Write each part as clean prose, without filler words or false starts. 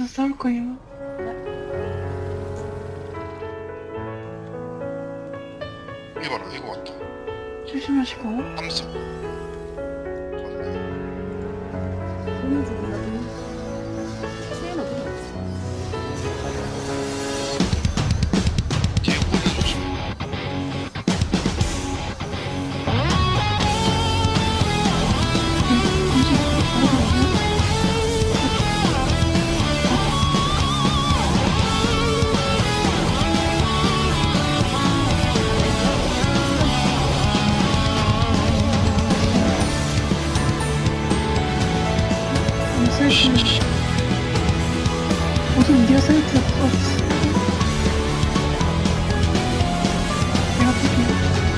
가서 싸울 거예요. 이거 봐라, 이거 왔다. 조심하시고. 함성. 돈은 죽인다, 돈. 체인 어디 갔지? 뒤에 꼬리 조심해. 무슨 미디어 사이트가 터졌어. 내가 볼게.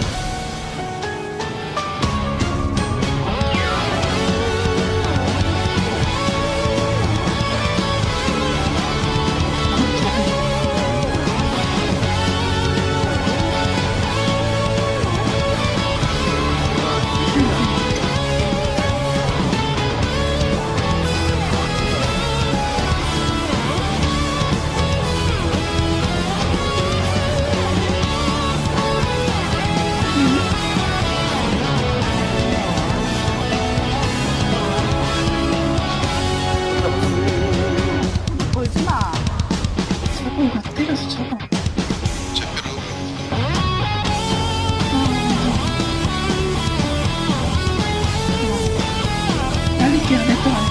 걸지 마. 잡아가 때려서 잡아. 제페르. 날릴게요. 내 거야.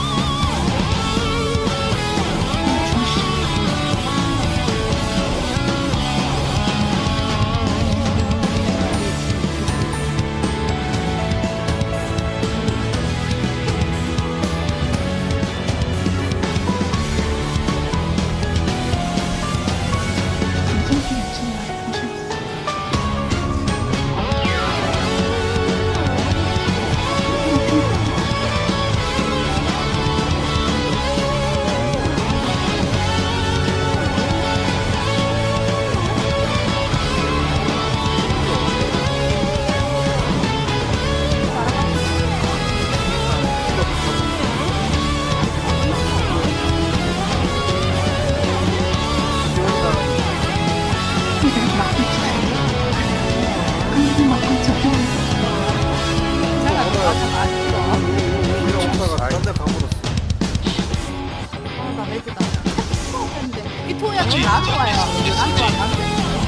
나 매주다. 이 토야, 너 나한테 와요. 나한테 와, 나한테.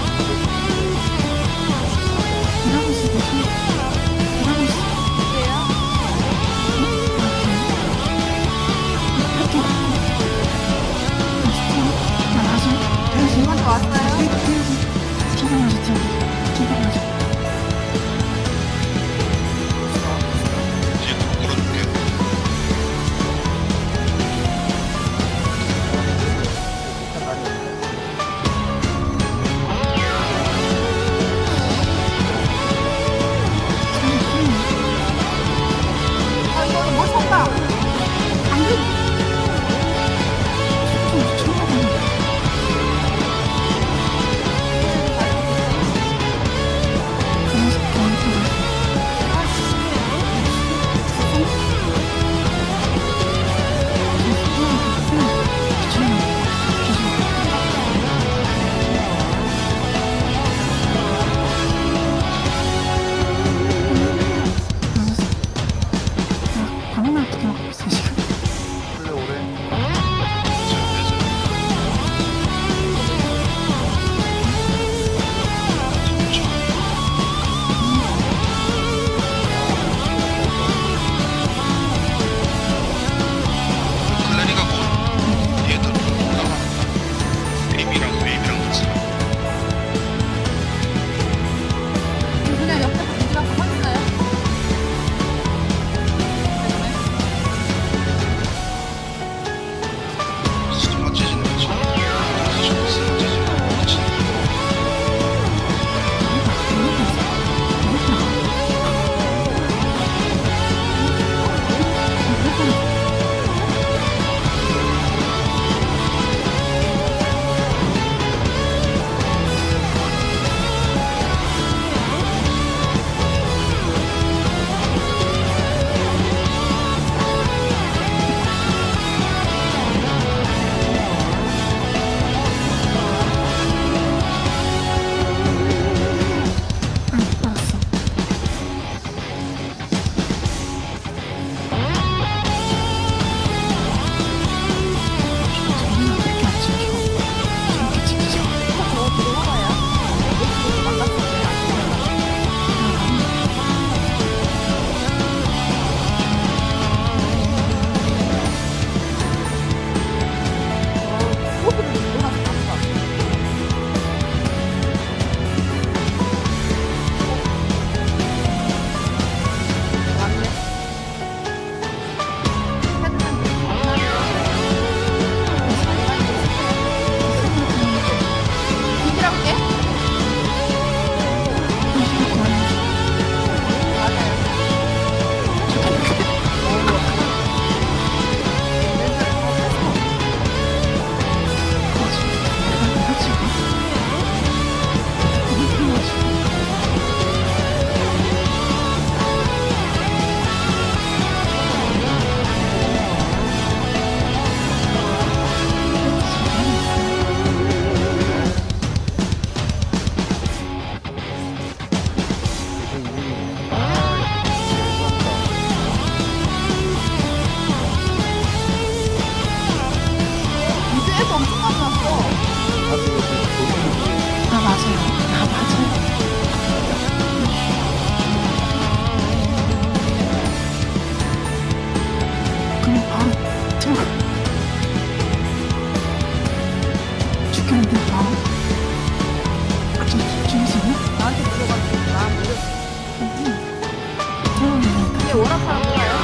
일하고 있어, 무슨? 일하고 있어. 누구한테 왔어요? 뒤에 또 끌어줄게. 쟤도 엄청 많이 왔어. 아 맞아요. 아 맞아요. 그럼 바로 들어가. 죽겠는데 바로. 저기서요? 나한테 물어가지고 나 물어. 들어가면 이게 워낙 사람이야.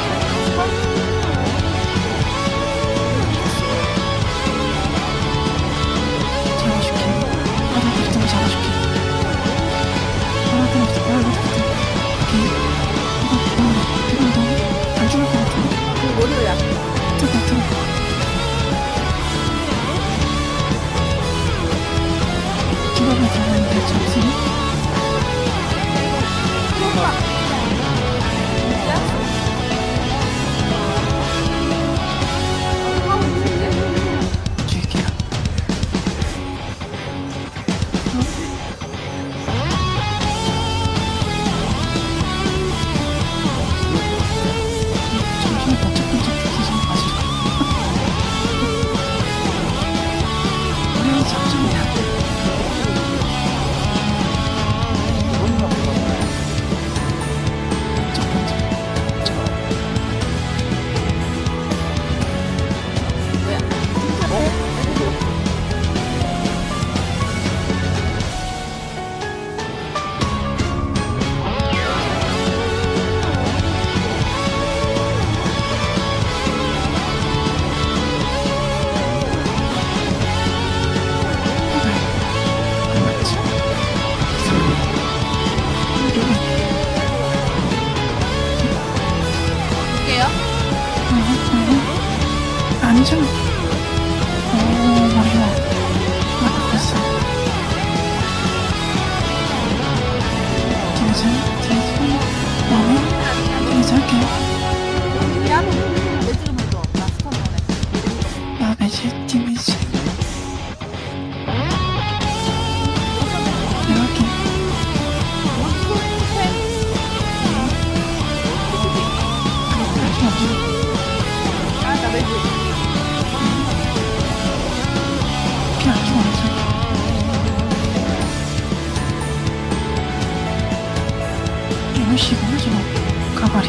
잘해줄게. 알아들었으면 잘해줄게. 알아들었어. 오케이. 이건 너무 안 죽을 것 같은데. 그 머리야. 들어가. 기밥을 달라는데 잠시만. 줄게요. 잠시만 나 첫 번째 퀴즈 좀 마시자. 우리 잠시만요. 첫 번째. 안 맞지? 볼게요. 아니죠? 오, 머리가. 아, 됐어. 뒤에서 할게요. 야너 내 지금 해줘. 나 스턴 전에. 야, 매실, 팀매실. 내가 할게. 원투 펜. 할줄 알지? 아나 매주. 피안 좋아하지? 이런 식으로 하지 마. 가발이.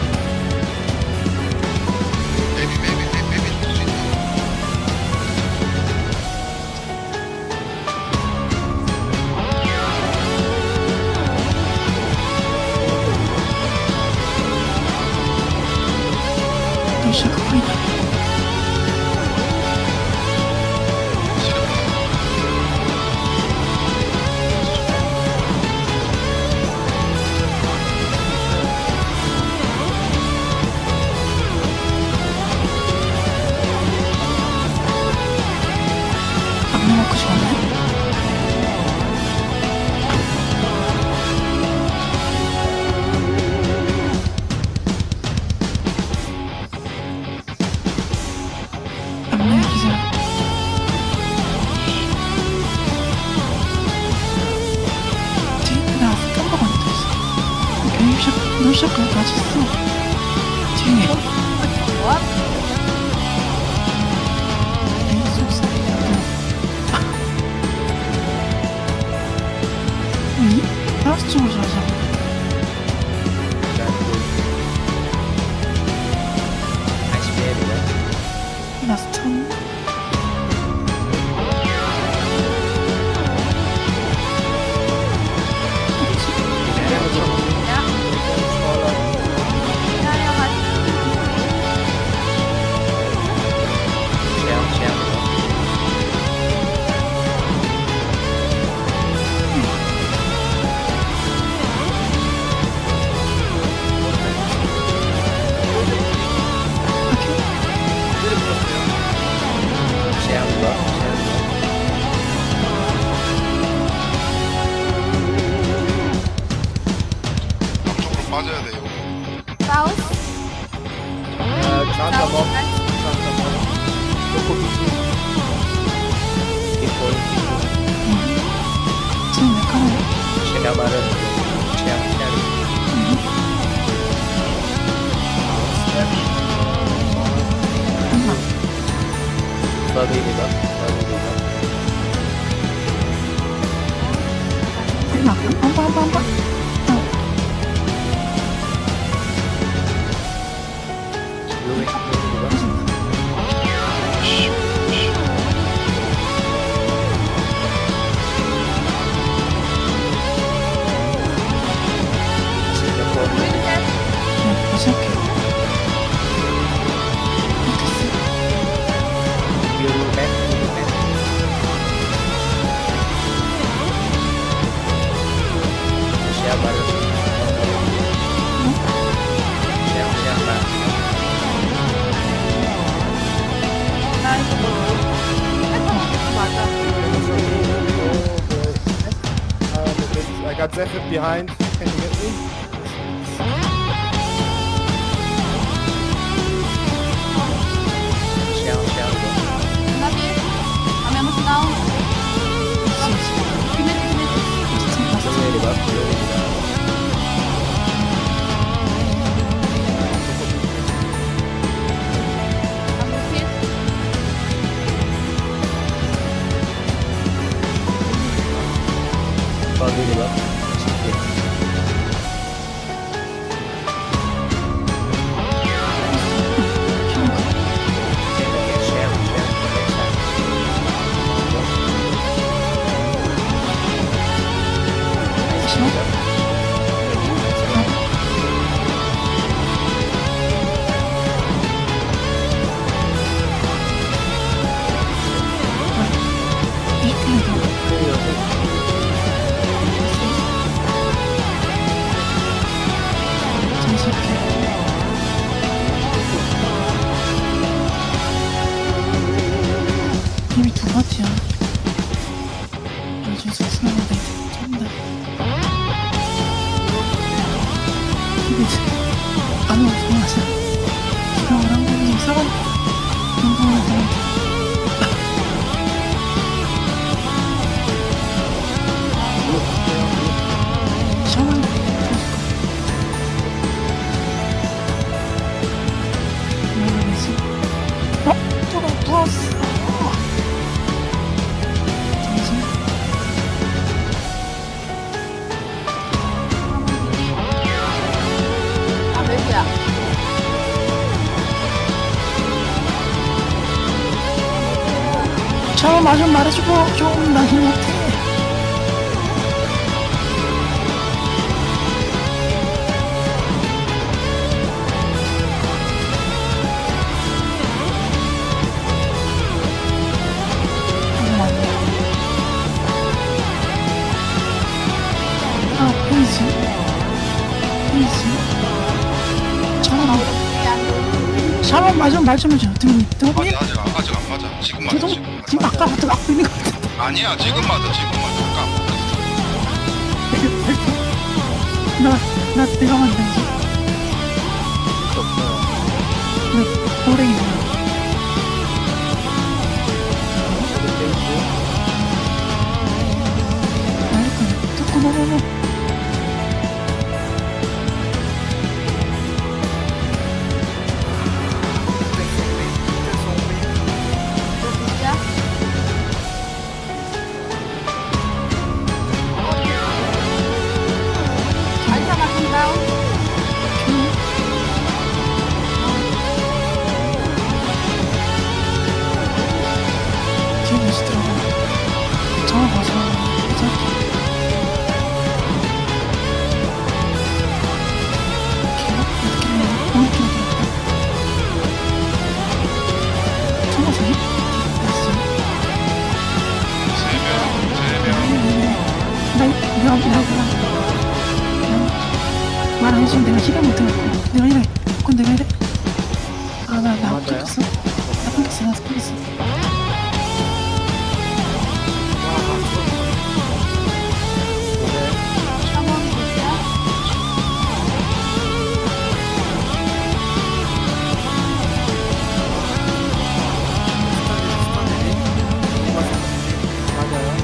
maybe 줄수 있나? 너 시작 보이나? 안 먹고 싶었네? 안내 기자. 뒤에 나와서 깜빡 안 됐어. 게임 시작, 너 시작까지 다 쳤어. 뒤에. 뭐? 내 속삭. 응? 알았어, 쪽으로 자자. 라스턴. 야야 같이. 앞쪽으로 빠져야 돼요. 사우스. 지금 내 카메라. 제가 말은 제약 기다려. 엄마. 서비리가 한번 다시 할게. 나 이거 맞아. I got Zephyr behind. Can you get me? 나비. I'm almost down. I'm hit. 이미 두 번째야. 요즘 수술하는데 참다. 안 오고 좋아하자. 기억을 한 번도 사람 운동을 하는데. 샤워를 뭐라지? 저거 부었어. 아, 맵이야. 샤워 마좀 말해주고 좀 나힐 못해. 아, 페이지. 샤워 마좀 말좀해줘. 등이 아니 아직 안 맞아. 지금 맞아. 계속 지금 지금 맞아. 아까부터 막고 있는 것 같아. 아니야 지금 맞아. 아까 안 맞았어. 내가 만든지. 오래이네. 알겠다. 듣고 넘어가. 진짜? 알차 맞은 다운. 뒤에 계시더라고. 저거 봐서 보자. 이렇게 오른쪽으로 들어갈까? 초록색이? 됐어. 세명 말 안 해주면 내가 힐을 못해갖고 내가 이래. 그건 내가 이래. 아, 나 맞아요? 끊겼어. 나 끊겼어. 샤워기 됐어? 맞아요.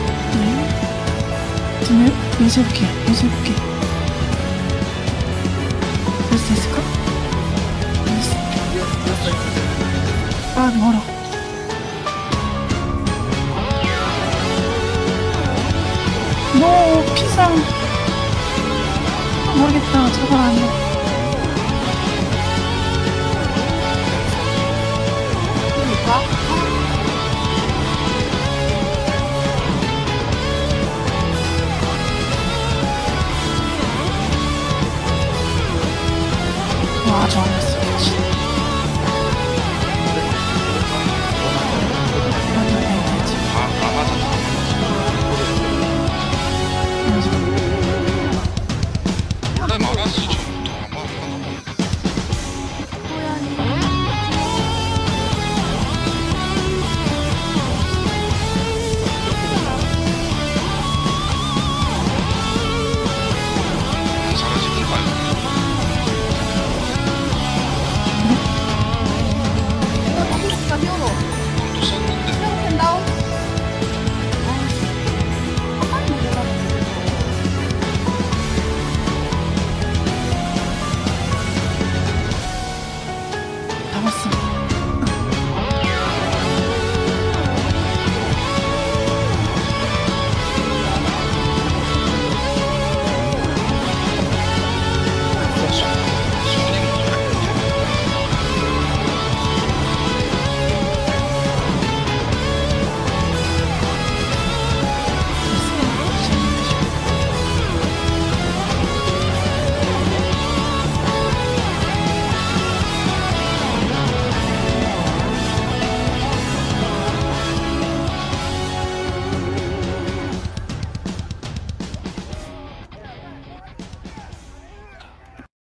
등을 요새볼게. 볼 수 있을까? 아, 멀어. 피상. 모르겠다. 저걸 안 해.